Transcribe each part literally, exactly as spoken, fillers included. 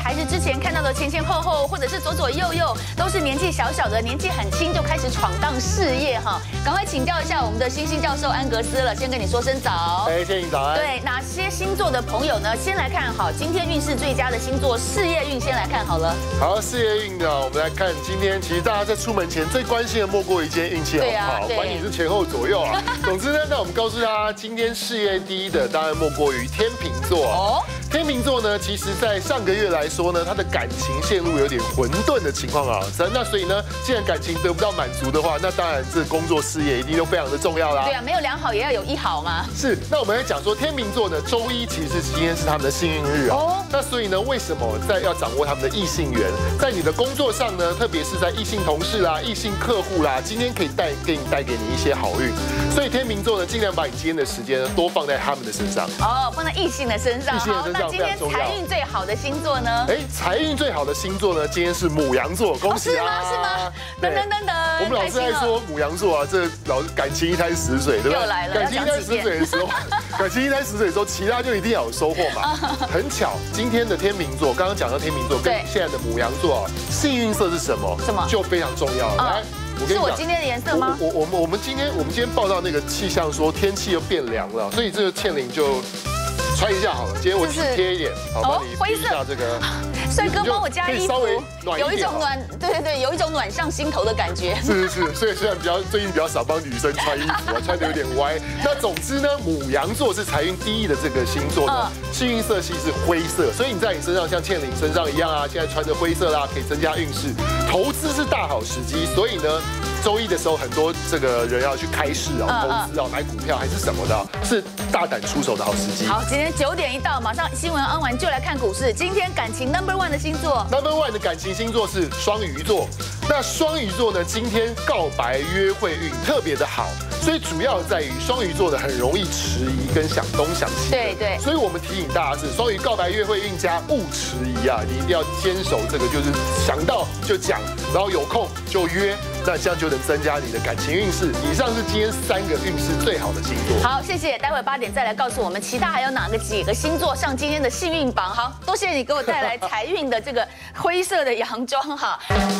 还是之前看到的前前后后，或者是左左右右，都是年纪小小的，年纪很轻就开始闯荡事业哈？赶快请教一下我们的星星教授安格斯了，先跟你说声早。 哎，谢谢早安。 对，哪些星座的朋友呢？先来看好今天运势最佳的星座，事业运先来看好了。 好，事业运呢，我们来看今天，其实大家在出门前最关心的莫过于今天运气好不好，管你是前后左右啊。总之呢，那我们告诉大家，今天事业第一的当然莫过于天秤座。哦，天秤座呢，其实在上个月来说呢，他的感情陷入有点混沌的情况啊。那所以呢，既然感情得不到满足的话，那当然这工作事业一定都非常的重要啦。 对啊，没有两好也要有一好嘛。 是，那我们来讲说天秤座呢，周一其实今天是他们的幸运日哦。那所以呢，为什么在要掌握他们的异性缘，在你的工作上呢，特别是在异性同事啦、异性客户啦，今天可以带给你带给你一些好运。所以天秤座呢，尽量把你今天的时间多放在他们的身上。 哦，放在异性的身上。 异性的身上非常重要。 那今天财运最好的星座呢？ 哎，财运最好的星座呢，今天是牡羊座，恭喜啊！ 是吗？是吗？噔噔噔噔。 我们老师在说牡羊座啊，这老感情一滩死水，对吧？ 又来了。 感情一滩死水的时候，感情一滩死水的时候，其他就一定要有收获嘛。很巧，今天的天秤座，刚刚讲到天秤座跟现在的牡羊座啊，幸运色是什么？ 什么？ 就非常重要了。来。我跟你讲， 是我今天的颜色吗？ 我我我们今天我们今天报道那个气象说天气又变凉了，所以这个倩玲就穿一下好了。今天我体贴一点，好，帮你披一下这个。 帅哥帮我加衣服，有一种暖， 对对对，有一种暖上心头的感觉。 是是是，所以虽然比较最近比较少帮女生穿衣服啊，穿的有点歪。那总之呢，牡羊座是财运第一的这个星座呢，幸运色系是灰色，所以你在你身上像倩玲身上一样啊，现在穿着灰色啦，可以增加运势。投资是大好时机，所以呢。周一的时候，很多这个人要去开市啊、投资啊、买股票还是什么的，是大胆出手的好时机。 好，今天九点一到，马上新闻安完就来看股市。今天感情 number one 的星座 ，number one 的感情星座是双鱼座。那双鱼座呢，今天告白约会运特别的好，所以主要在于双鱼座的很容易迟疑跟想东想西。 对对。 所以我们提醒大家是双鱼告白约会运加勿迟疑啊，你一定要坚守这个，就是想到就讲，然后有空就约。那这样就能增加你的感情运势。以上是今天三个运势最好的星座。 好，谢谢。待会八点再来告诉我们其他还有哪个几个星座上今天的幸运榜。好，多谢你给我带来财运的这个灰色的洋装哈。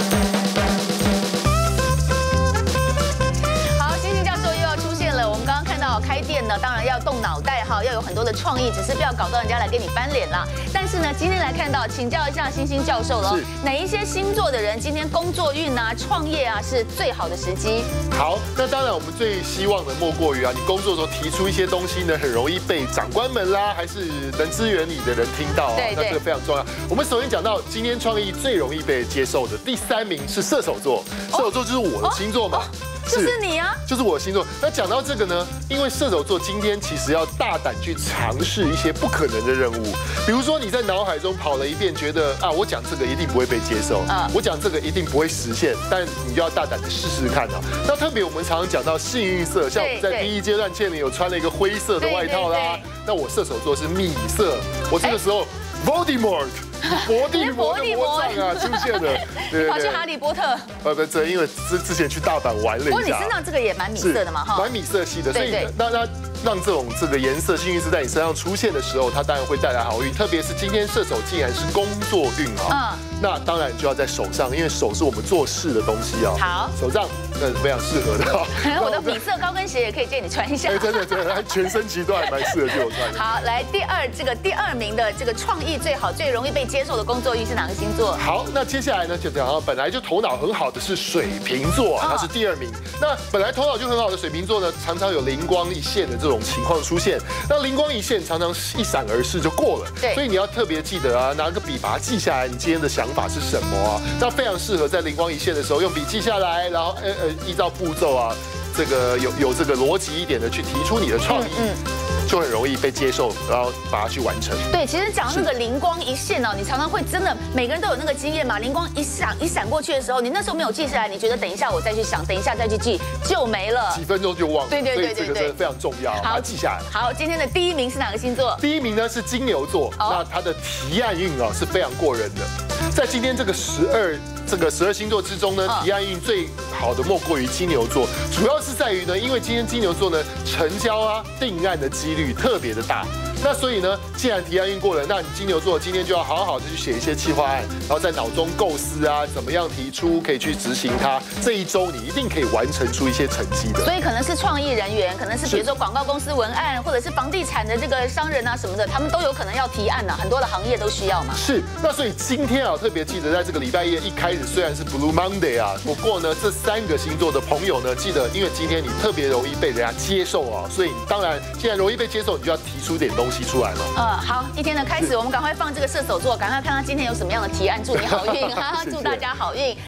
好，星星教授又要出现了。我们刚刚看到开店呢，当然要动脑袋哈，要有很多的创意，只是不要搞到人家来给你翻脸啦。但是呢，今天来看到，请教一下星星教授了，哪一些星座的人今天工作运啊、创业啊是最好的时机？ 好，那当然我们最希望的莫过于啊，你工作的时候提出一些东西呢，很容易被长官们啦，还是能支援你的人听到啊，那这个非常重要。我们首先讲到今天创意最容易被接受的第三名是射手座，射手座就是我的星座嘛。 就是你啊， 就是我的星座。那讲到这个呢，因为射手座今天其实要大胆去尝试一些不可能的任务，比如说你在脑海中跑了一遍，觉得啊，我讲这个一定不会被接受，啊，我讲这个一定不会实现，但你就要大胆的试试看啊。那特别我们常常讲到幸运色，像我们在第一阶段，倩玲有穿了一个灰色的外套啦，那我射手座是米色，我这个时候 Voldemort。伏地魔的魔杖啊出现了， 对，跑去哈利波特。 呃不，这因为之之前去大阪玩了一下。 不过你身上这个也蛮米色的嘛，哈， 蛮米色系的，所以那那让这种这个颜色幸运是在你身上出现的时候，它当然会带来好运。特别是今天射手竟然是工作运啊，那当然就要在手上，因为手是我们做事的东西啊。 好， 手杖那是非常适合的。 我的米色高跟鞋也可以借你穿一下。 哎，真的真的，全身其实都还蛮适合借我穿的。 好，来第二这个第二名的这个创意最好、最容易被接受的工作运是哪个星座？ 好，那接下来呢，就讲到本来就头脑很好的是水瓶座啊，它是第二名。那本来头脑就很好的水瓶座呢，常常有灵光一现的这种情况出现。那灵光一现常常一闪而逝就过了，对，所以你要特别记得啊，拿个笔把它记下来，你今天的想法是什么啊？那非常适合在灵光一现的时候用笔记下来，然后呃呃依照步骤啊，这个有有这个逻辑一点的去提出你的创意。嗯嗯就很容易被接受，然后把它去完成。 对，其实讲到那个灵光一现哦，你常常会真的，每个人都有那个经验嘛。灵光一闪一闪过去的时候，你那时候没有记下来，你觉得等一下我再去想，等一下再去记，就没了， 几分钟就忘了。 对对对对对， 所以这个真的非常重要，把它记下来。 好，今天的第一名是哪个星座？ 第一名呢是金牛座，那它的提案运啊是非常过人的。在今天这个十二这个十二星座之中呢，提案运最好的莫过于金牛座，主要是在于呢，因为今天金牛座呢成交啊定案的几率特别的大。那所以呢，既然提案运过了，那你金牛座今天就要好好的去写一些企划案，然后在脑中构思啊，怎么样提出可以去执行它。这一周你一定可以完成出一些成绩的。 所以可能是创意人员，可能是比如说广告公司文案，或者是房地产的这个商人啊什么的，他们都有可能要提案啊，很多的行业都需要嘛。 是，那所以今天啊，特别记得在这个礼拜一一开始，虽然是 Blue Monday 啊，不过呢，这三个星座的朋友呢，记得因为今天你特别容易被人家接受啊，所以当然既然容易被接受，你就要提出点东西出来嘛。 呃，好，一天的开始，我们赶快放这个射手座，赶快看他今天有什么样的提案，祝你好运哈，祝大家好运。